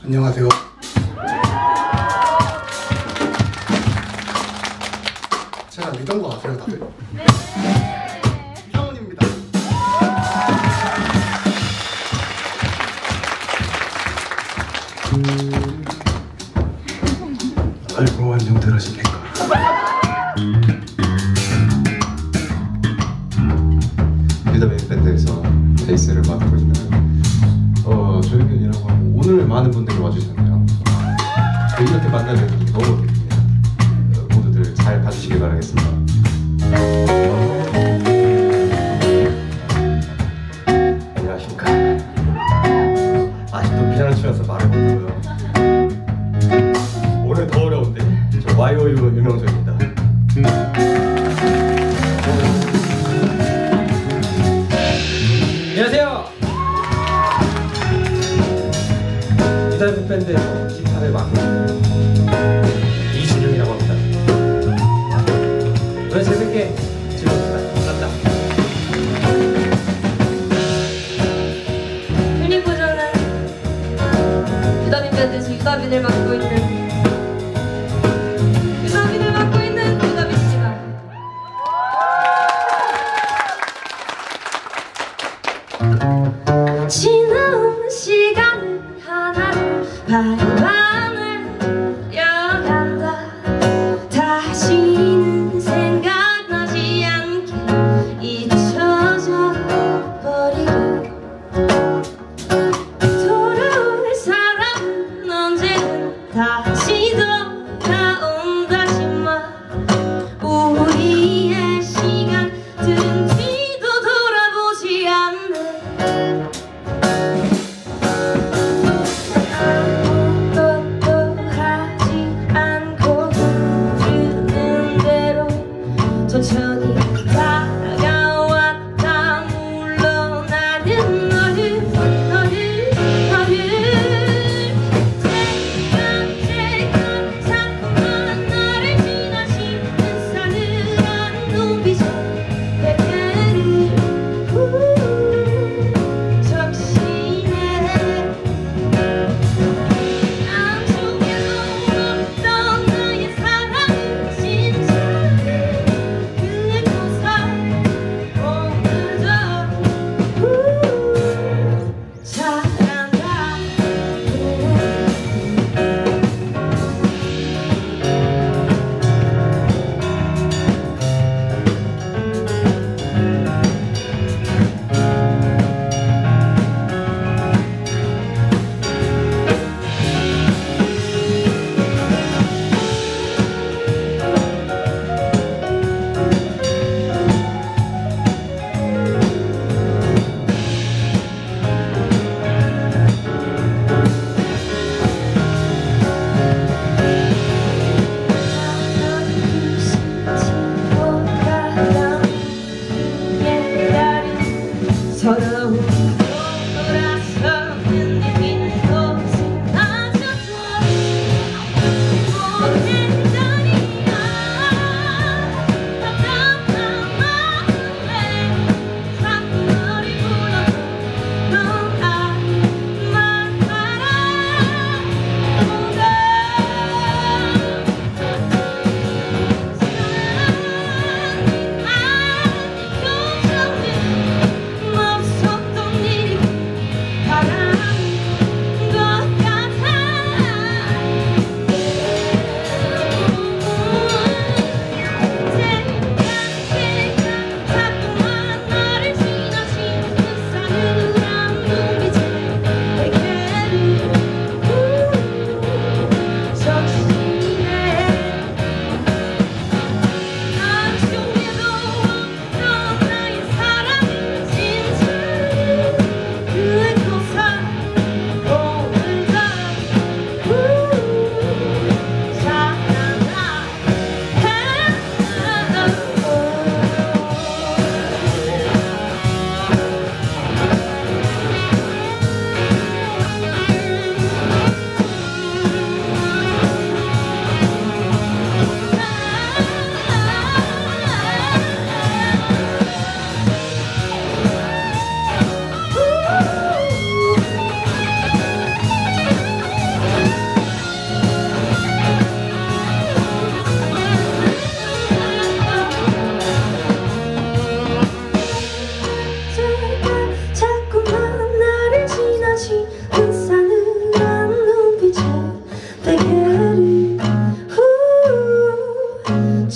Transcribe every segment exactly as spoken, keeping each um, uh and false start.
안녕하세요. 제가 믿은 거 아세요, 다들? 네. 이상훈입니다. 아이고, 안녕들 하십니까? 비더맨 밴드에서 베이스를 맡고 있는 어 조영균이라고 하고, 오늘 많은 분들이 와주셨네요. 이렇게 만나게 돼서 너무 기쁩니다. 어, 모두들 잘 봐주시길 바라겠습니다. 안녕하십니까. 아직도 피아노 치면서 말을 못하고요. 오늘 더 어려운데 저 와이오유 유명조입니다. 안녕하세요. 비더맨 밴드에서 기타를 맡고 있는 이준영이라고 합니다. 오늘 재밌게 즐겁습니다. 맞다. 유니코저는 비더맨 밴드에서 유다빈을 맡고 있는 유다빈을 맡고 있는 유다빈입니다. 지나온 시간은 하나로 바라밤을 열어간다. 다시는 생각나지 않게 잊혀져 버리고, 돌아올 사람은 언제든 다시 돌아온다지만 우리의 시간들은 뒤도 돌아보지 않네. 아무것도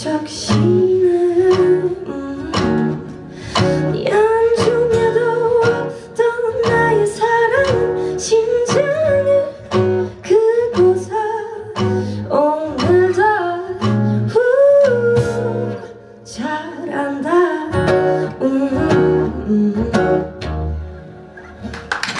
시작 시작